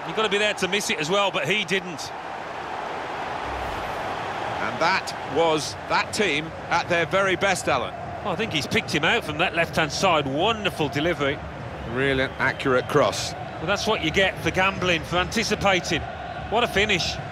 You've got to be there to miss it as well, but he didn't. And that was that team at their very best, Alan. Well, I think he's picked him out from that left-hand side. Wonderful delivery. Really accurate cross. Well, that's what you get for gambling, for anticipating. What a finish.